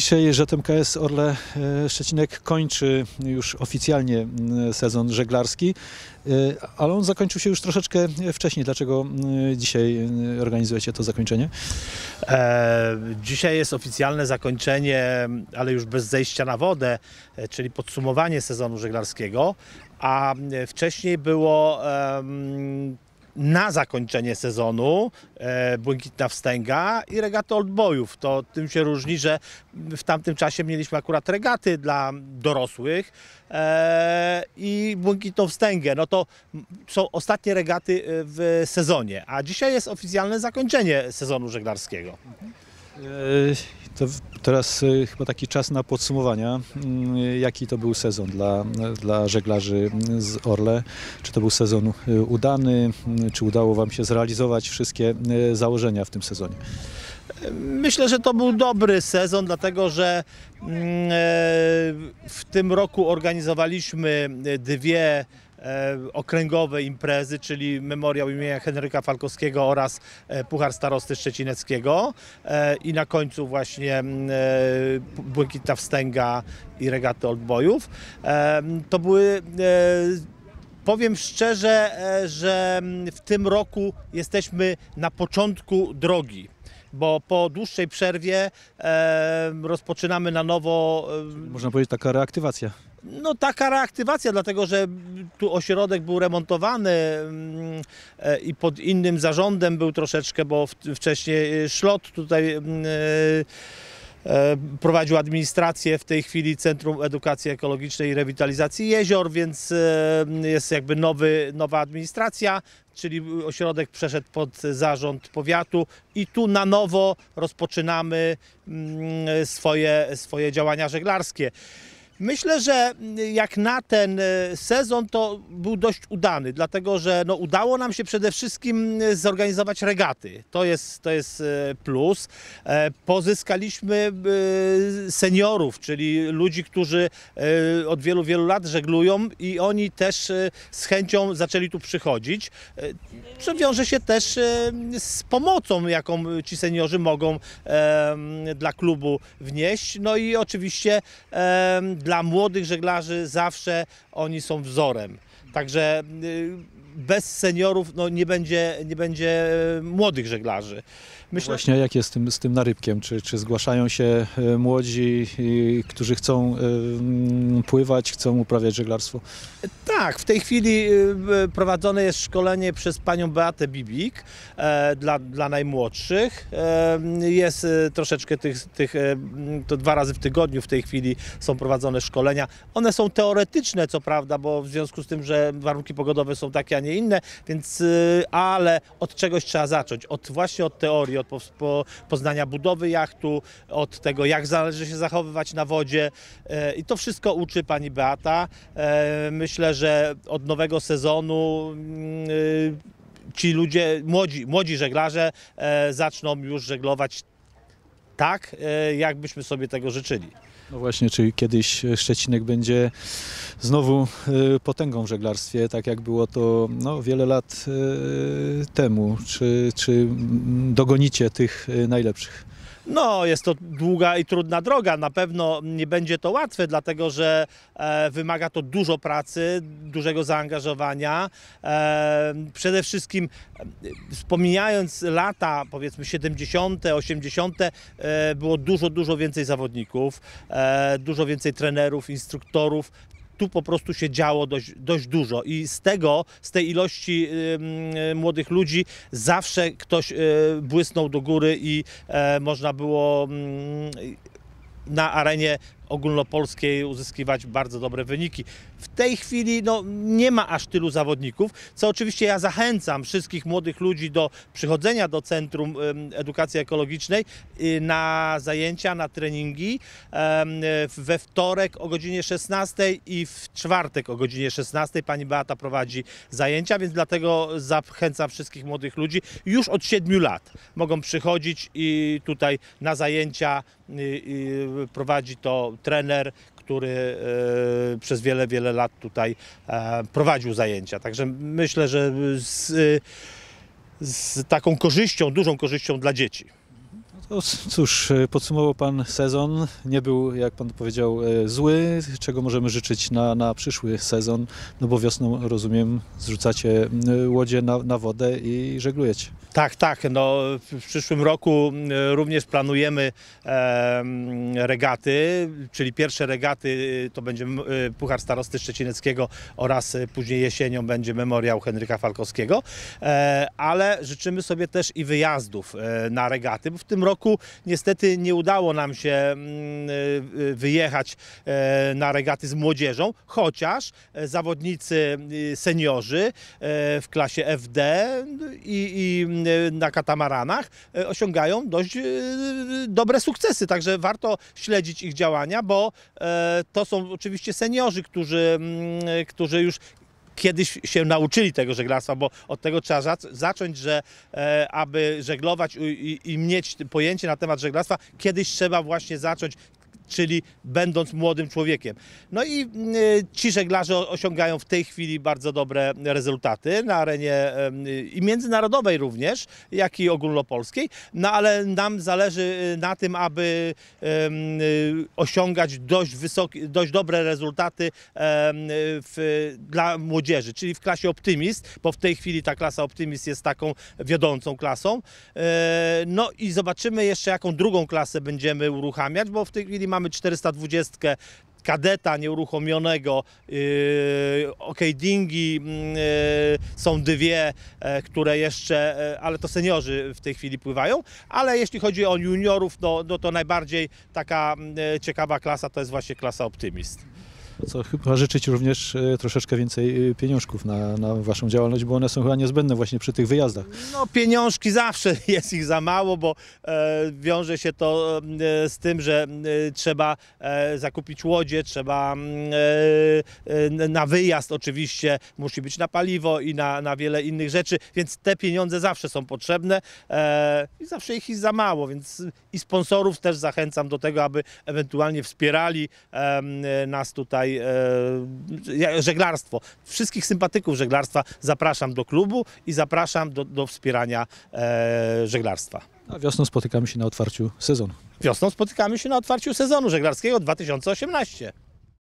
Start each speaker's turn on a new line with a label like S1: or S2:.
S1: Dzisiaj ŻKS Orle Szczecinek kończy już oficjalnie sezon żeglarski, ale on zakończył się już troszeczkę wcześniej. Dlaczego dzisiaj organizujecie to zakończenie?
S2: Dzisiaj jest oficjalne zakończenie, ale już bez zejścia na wodę, czyli podsumowanie sezonu żeglarskiego, a wcześniej było na zakończenie sezonu Błękitna Wstęga i regaty oldboyów. To tym się różni, że w tamtym czasie mieliśmy akurat regaty dla dorosłych i Błękitną Wstęgę. No to są ostatnie regaty w sezonie, a dzisiaj jest oficjalne zakończenie sezonu żeglarskiego.
S1: To teraz chyba taki czas na podsumowania. Jaki to był sezon dla żeglarzy z Orle? Czy to był sezon udany? Czy udało Wam się zrealizować wszystkie założenia w tym sezonie?
S2: Myślę, że to był dobry sezon, dlatego że w tym roku organizowaliśmy dwie okręgowe imprezy, czyli Memoriał imienia Henryka Falkowskiego oraz Puchar Starosty Szczecineckiego i na końcu właśnie Błękitna Wstęga i regaty oldboyów. To były, powiem szczerze, że w tym roku jesteśmy na początku drogi, bo po dłuższej przerwie rozpoczynamy na nowo.
S1: Można powiedzieć, taka reaktywacja.
S2: No taka reaktywacja, dlatego że tu ośrodek był remontowany i pod innym zarządem był troszeczkę, bo wcześniej Szlot tutaj prowadził administrację, w tej chwili Centrum Edukacji Ekologicznej i Rewitalizacji Jezior, więc jest jakby nowa administracja, czyli ośrodek przeszedł pod zarząd powiatu i tu na nowo rozpoczynamy swoje działania żeglarskie. Myślę, że jak na ten sezon to był dość udany, dlatego że no, udało nam się przede wszystkim zorganizować regaty. To jest plus. Pozyskaliśmy seniorów, czyli ludzi, którzy od wielu lat żeglują i oni też z chęcią zaczęli tu przychodzić. Co wiąże się też z pomocą, jaką ci seniorzy mogą dla klubu wnieść. No i oczywiście dla młodych żeglarzy zawsze oni są wzorem. Także bez seniorów no, nie będzie młodych żeglarzy.
S1: Myślę, właśnie jak jest z tym narybkiem? Czy zgłaszają się młodzi, którzy chcą pływać, chcą uprawiać żeglarstwo?
S2: Tak, w tej chwili prowadzone jest szkolenie przez panią Beatę Bibik dla najmłodszych. Jest troszeczkę to 2 razy w tygodniu w tej chwili są prowadzone szkolenia. One są teoretyczne, co prawda, bo w związku z tym, że warunki pogodowe są takie, a nie inne, więc ale od czegoś trzeba zacząć. Właśnie od teorii, od poznania budowy jachtu, od tego, jak należy się zachowywać na wodzie i to wszystko uczy pani Beata. Myślę, że od nowego sezonu ci ludzie, młodzi żeglarze zaczną już żeglować tak, jakbyśmy sobie tego życzyli.
S1: No właśnie, czyli kiedyś Szczecinek będzie znowu potęgą w żeglarstwie, tak jak było to no, wiele lat temu. Czy dogonicie tych najlepszych?
S2: No, jest to długa i trudna droga. Na pewno nie będzie to łatwe, dlatego że wymaga to dużo pracy, dużego zaangażowania. Przede wszystkim wspominając lata, powiedzmy 70., 80., było dużo więcej zawodników, dużo więcej trenerów, instruktorów. Tu po prostu się działo dość dużo i z tej ilości młodych ludzi zawsze ktoś błysnął do góry i można było na arenie ogólnopolskiej uzyskiwać bardzo dobre wyniki. W tej chwili no, nie ma aż tylu zawodników, co oczywiście ja zachęcam wszystkich młodych ludzi do przychodzenia do Centrum Edukacji Ekologicznej na zajęcia, na treningi we wtorek o godzinie 16 i w czwartek o godzinie 16. Pani Beata prowadzi zajęcia, więc dlatego zachęcam wszystkich młodych ludzi. Już od 7 lat mogą przychodzić i tutaj na zajęcia prowadzi to trener, który przez wiele lat tutaj prowadził zajęcia. Także myślę, że z taką korzyścią, dużą korzyścią dla dzieci.
S1: No cóż, podsumował Pan sezon. Nie był, jak Pan powiedział, zły. Czego możemy życzyć na przyszły sezon? No bo wiosną, rozumiem, zrzucacie łodzie na wodę i żeglujecie.
S2: Tak, tak. No, w przyszłym roku również planujemy regaty, czyli pierwsze regaty to będzie Puchar Starosty Szczecineckiego oraz później jesienią będzie Memoriał Henryka Falkowskiego, ale życzymy sobie też i wyjazdów na regaty, bo w tym roku niestety nie udało nam się wyjechać na regaty z młodzieżą, chociaż zawodnicy seniorzy w klasie FD i na katamaranach osiągają dość dobre sukcesy, także warto śledzić ich działania, bo to są oczywiście seniorzy, którzy już kiedyś się nauczyli tego żeglarstwa, bo od tego trzeba zacząć, że aby żeglować i mieć pojęcie na temat żeglarstwa, kiedyś trzeba właśnie zacząć, czyli będąc młodym człowiekiem. No i ci żeglarze osiągają w tej chwili bardzo dobre rezultaty na arenie i międzynarodowej również, jak i ogólnopolskiej, no ale nam zależy na tym, aby osiągać dość dobre rezultaty dla młodzieży, czyli w klasie Optymist, bo w tej chwili ta klasa Optymist jest taką wiodącą klasą. No i zobaczymy jeszcze, jaką drugą klasę będziemy uruchamiać, bo w tej chwili mamy 420 kadeta nieuruchomionego, dingi są dwie, które jeszcze, ale to seniorzy w tej chwili pływają, ale jeśli chodzi o juniorów, no to najbardziej taka ciekawa klasa to jest właśnie klasa Optymist.
S1: Co chyba życzyć również troszeczkę więcej pieniążków na Waszą działalność, bo one są chyba niezbędne właśnie przy tych wyjazdach.
S2: No pieniążki zawsze jest ich za mało, bo wiąże się to z tym, że trzeba zakupić łodzie, trzeba na wyjazd oczywiście, musi być na paliwo i na wiele innych rzeczy, więc te pieniądze zawsze są potrzebne i zawsze ich jest za mało, więc i sponsorów też zachęcam do tego, aby ewentualnie wspierali nas tutaj żeglarstwo. Wszystkich sympatyków żeglarstwa zapraszam do klubu i zapraszam do wspierania żeglarstwa.
S1: A wiosną spotykamy się na otwarciu sezonu.
S2: Wiosną spotykamy się na otwarciu sezonu żeglarskiego 2018.